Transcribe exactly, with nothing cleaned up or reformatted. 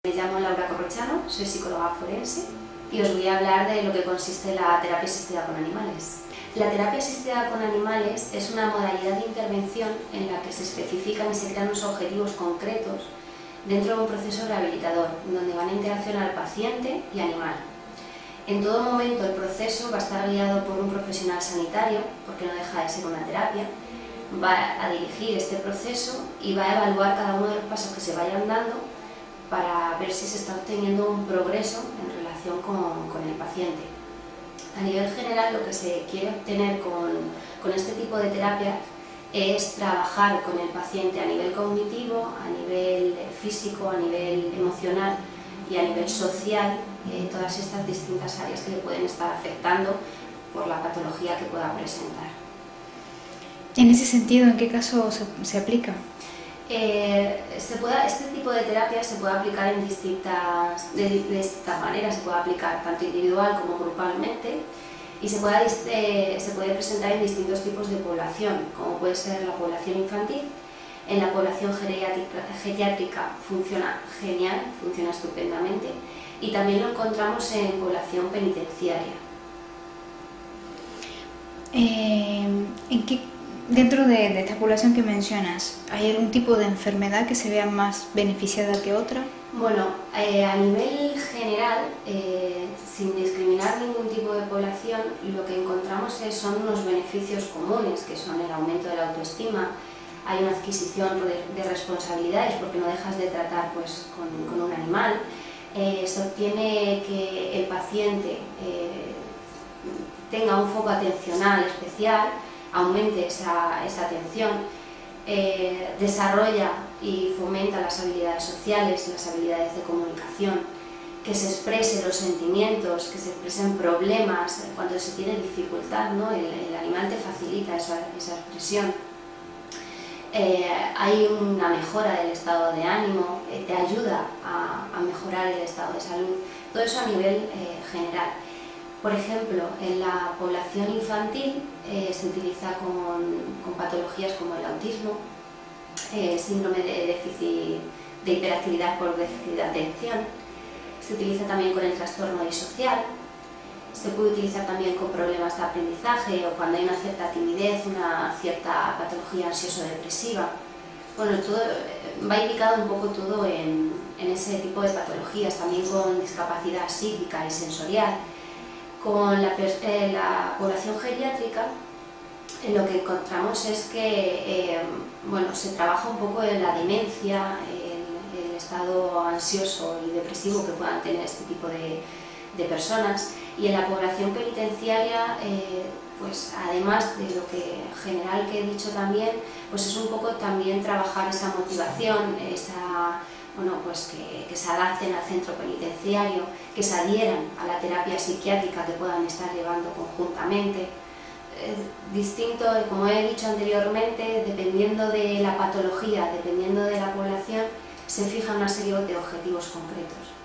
Me llamo Laura Corrochano, soy psicóloga forense y os voy a hablar de lo que consiste la terapia asistida con animales. La terapia asistida con animales es una modalidad de intervención en la que se especifican y se crean unos objetivos concretos dentro de un proceso rehabilitador, donde van a interaccionar paciente y animal. En todo momento el proceso va a estar guiado por un profesional sanitario, porque no deja de ser una terapia, va a dirigir este proceso y va a evaluar cada uno de los pasos que se vayan dando para ver si se está obteniendo un progreso en relación con, con el paciente. A nivel general, lo que se quiere obtener con, con este tipo de terapias es trabajar con el paciente a nivel cognitivo, a nivel físico, a nivel emocional y a nivel social, eh, todas estas distintas áreas que le pueden estar afectando por la patología que pueda presentar. En ese sentido, ¿en qué caso se, se aplica? Eh, se pueda, este tipo de terapia se puede aplicar en distintas, de, de distintas maneras, se puede aplicar tanto individual como grupalmente y se puede, eh, se puede presentar en distintos tipos de población, como puede ser la población infantil. En la población geriátrica, geriátrica funciona genial, funciona estupendamente, y también lo encontramos en población penitenciaria. Eh, ¿en qué Dentro de, de esta población que mencionas, ¿hay algún tipo de enfermedad que se vea más beneficiada que otra? Bueno, eh, a nivel general, eh, sin discriminar ningún tipo de población, lo que encontramos es, son unos beneficios comunes, que son el aumento de la autoestima, hay una adquisición de, de responsabilidades porque no dejas de tratar pues, con, con un animal, eh, se obtiene que el paciente eh, tenga un foco atencional especial, aumente esa, esa atención, eh, desarrolla y fomenta las habilidades sociales, las habilidades de comunicación, que se expresen los sentimientos, que se expresen problemas, cuando se tiene dificultad, ¿no? el, el animal te facilita esa, esa expresión. Eh, hay una mejora del estado de ánimo, eh, te ayuda a, a mejorar el estado de salud, todo eso a nivel eh, general. Por ejemplo, en la población infantil eh, se utiliza con, con patologías como el autismo, eh, síndrome de déficit de hiperactividad por déficit de atención, se utiliza también con el trastorno disocial, se puede utilizar también con problemas de aprendizaje o cuando hay una cierta timidez, una cierta patología ansioso-depresiva. Bueno, todo, va indicado un poco todo en, en ese tipo de patologías, también con discapacidad psíquica y sensorial. Con la, eh, la población geriátrica, eh, lo que encontramos es que eh, bueno, se trabaja un poco en la demencia, el, el estado ansioso y depresivo que puedan tener este tipo de, de personas, y en la población penitenciaria, eh, pues además de lo que general que he dicho también, pues es un poco también trabajar esa motivación, esa Bueno, pues que, que se adapten al centro penitenciario, que se adhieran a la terapia psiquiátrica que puedan estar llevando conjuntamente. Es distinto, como he dicho anteriormente, dependiendo de la patología, dependiendo de la población, se fijan una serie de objetivos concretos.